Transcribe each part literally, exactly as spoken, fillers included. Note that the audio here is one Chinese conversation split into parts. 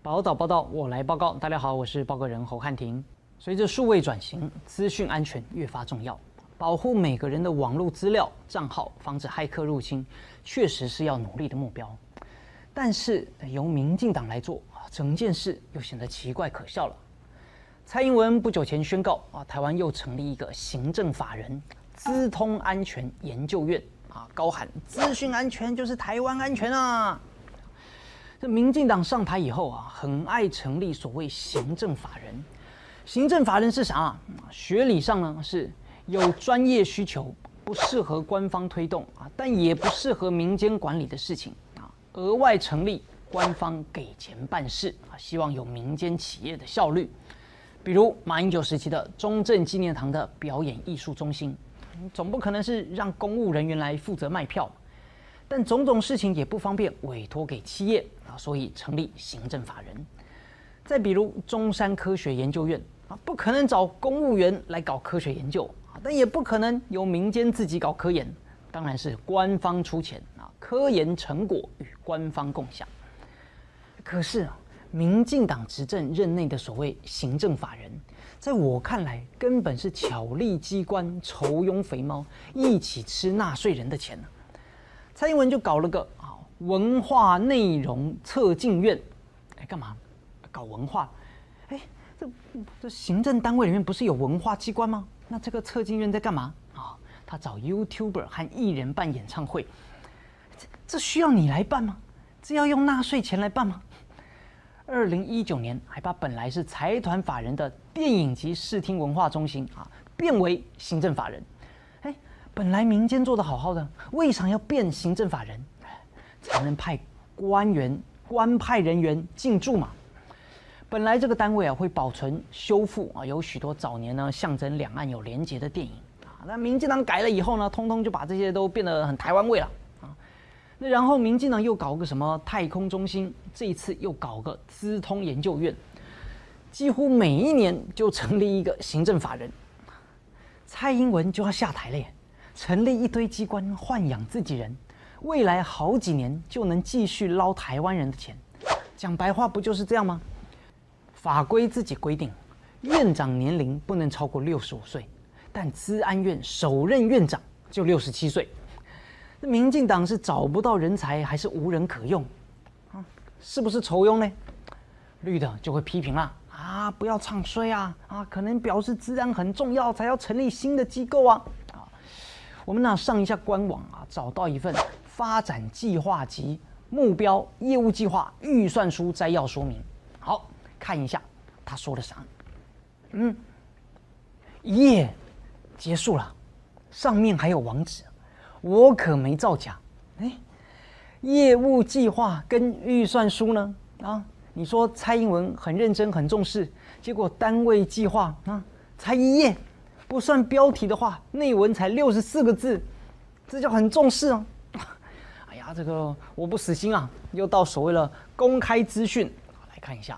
宝岛报道，我来报告。大家好，我是报告人侯汉廷。随着数位转型，资讯安全越发重要，保护每个人的网络资料、账号，防止骇客入侵，确实是要努力的目标。但是由民进党来做，整件事又显得奇怪可笑了。蔡英文不久前宣告啊，台湾又成立一个行政法人资通安全研究院啊，高喊资讯安全就是台湾安全啊。这民进党上台以后啊，很爱成立所谓行政法人。行政法人是啥啊？学理上呢是有专业需求，不适合官方推动啊，但也不适合民间管理的事情啊，额外成立官方给钱办事啊，希望有民间企业的效率。比如马英九时期的中正纪念堂的表演艺术中心，总不可能是让公务人员来负责卖票，但种种事情也不方便委托给企业啊，所以成立行政法人。再比如中山科学研究院啊，不可能找公务员来搞科学研究啊，但也不可能由民间自己搞科研，当然是官方出钱啊，科研成果与官方共享。可是啊，民进党执政任内的所谓行政法人，在我看来根本是巧立机关、酬庸肥猫，一起吃纳税人的钱呢。蔡英文就搞了个啊文化内容策进院，哎，干嘛？搞文化？哎，这这行政单位里面不是有文化机关吗？那这个策进院在干嘛啊？他找 YouTuber 和艺人办演唱会，这这需要你来办吗？这要用纳税钱来办吗？二零一九年还把本来是财团法人的电影及视听文化中心啊变为行政法人。哎，本来民间做得好好的，为啥要变行政法人？才能派官员、官派人员进驻嘛。本来这个单位啊会保存、修复啊有许多早年呢象征两岸有连结的电影啊，那民进党改了以后呢，通通就把这些都变得很台湾味了啊。那然后民进党又搞个什么太空中心，这一次又搞个资通研究院，几乎每一年就成立一个行政法人。蔡英文就要下台了耶，成立一堆机关豢养自己人，未来好几年就能继续捞台湾人的钱。讲白话不就是这样吗？法规自己规定，院长年龄不能超过六十五岁，但资安院首任院长就六十七岁。那民进党是找不到人才，还是无人可用？啊，是不是酬庸呢？绿的就会批评啦，啊，不要唱衰啊，啊，可能表示资安很重要，才要成立新的机构啊。啊，我们呢上一下官网啊，找到一份发展计划及目标业务计划预算书摘要说明。好。看一下他说的啥？嗯，一页结束了，上面还有网址，我可没造假。哎，业务计划跟预算书呢？啊，你说蔡英文很认真很重视，结果单位计划啊才一页，不算标题的话，内文才六十四个字，这叫很重视啊！哎呀，这个我不死心啊，又到所谓了公开资讯，来看一下。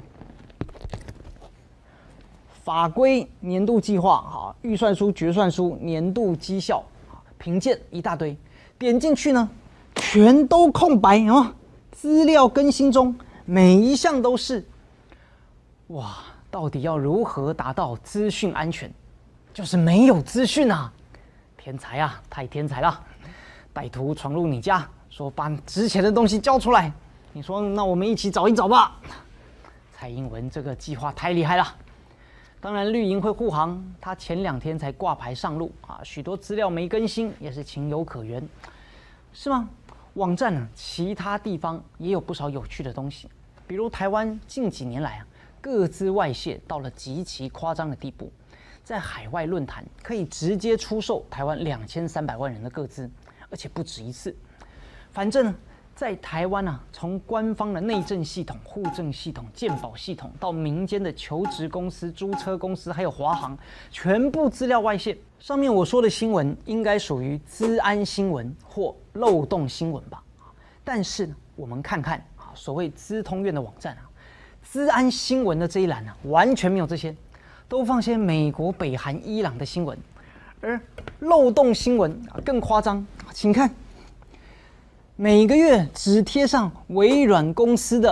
法规、年度计划、哈预算书、决算书、年度绩效、评鉴一大堆，点进去呢，全都空白啊！资料更新中，每一项都是。哇，到底要如何达到资讯安全？就是没有资讯啊！天才啊，太天才了！歹徒闯入你家，说把值钱的东西交出来，你说那我们一起找一找吧。蔡英文这个计划太厉害了。当然，绿营会护航，他前两天才挂牌上路啊，许多资料没更新，也是情有可原，是吗？网站呢，其他地方也有不少有趣的东西，比如台湾近几年来啊，个资外泄到了极其夸张的地步，在海外论坛可以直接出售台湾两千三百万人的个资，而且不止一次。反正呢。在台湾啊，从官方的内政系统、户政系统、健保系统，到民间的求职公司、租车公司，还有华航，全部资料外泄。上面我说的新闻应该属于资安新闻或漏洞新闻吧？但是呢，我们看看啊，所谓资通院的网站啊，资安新闻的这一栏啊，完全没有这些，都放些美国、北韩、伊朗的新闻，而漏洞新闻啊更夸张，请看。每个月只贴上微软公司的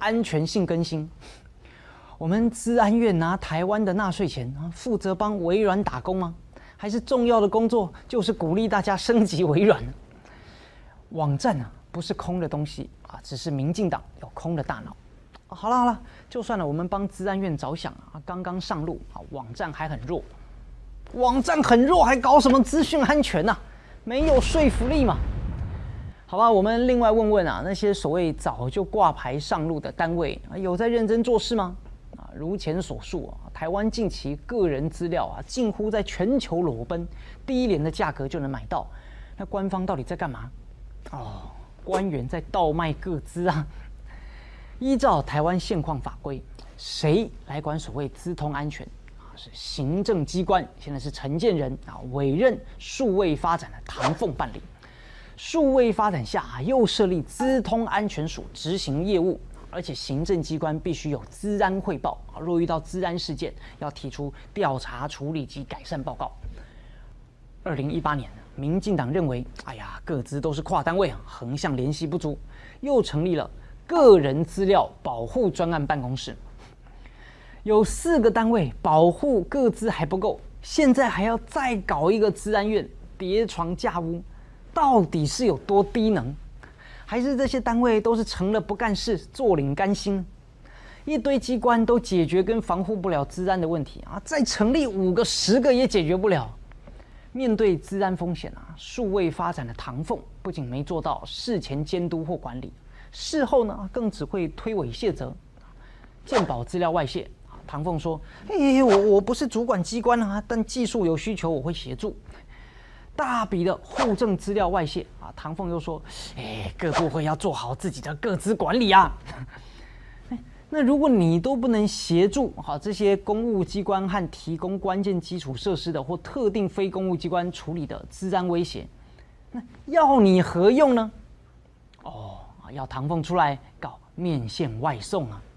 安全性更新。我们资安院拿台湾的纳税钱啊，负责帮微软打工吗？还是重要的工作就是鼓励大家升级微软呢？网站啊，不是空的东西啊，只是民进党有空的大脑。啊、好了好了，就算了，我们帮资安院着想啊，刚刚上路啊，网站还很弱，网站很弱，还搞什么资讯安全啊？没有说服力嘛？好吧，我们另外问问啊，那些所谓早就挂牌上路的单位啊，有在认真做事吗？啊，如前所述啊，台湾近期个人资料啊，近乎在全球裸奔，低廉的价格就能买到。那官方到底在干嘛？哦，官员在倒卖个资啊！依照台湾现况法规，谁来管所谓资通安全啊？是行政机关，现在是陈建仁啊委任数位发展的唐凤办理。数位发展下啊，又设立资通安全署执行业务。而且行政机关必须有资安汇报啊，若遇到资安事件，要提出调查处理及改善报告。二零一八年，民进党认为，哎呀，各资都是跨单位啊，横向联系不足，又成立了个人资料保护专案办公室。有四个单位保护个资还不够，现在还要再搞一个资安院，叠床架屋，到底是有多低能？还是这些单位都是成了不干事，坐领甘心？一堆机关都解决跟防护不了资安的问题啊，再成立五个、十个也解决不了。面对资安风险啊，数位发展的唐凤不仅没做到事前监督或管理，事后呢更只会推诿卸责。健保资料外泄啊，唐凤说：“哎，我我不是主管机关啊，但技术有需求我会协助。”大笔的户政资料外泄啊，唐凤又说：“哎，各部会要做好自己的个资管理啊。那如果你都不能协助好这些公务机关和提供关键基础设施的或特定非公务机关处理的资安威胁，那要你何用呢？”哦，要唐凤出来搞面线外送啊！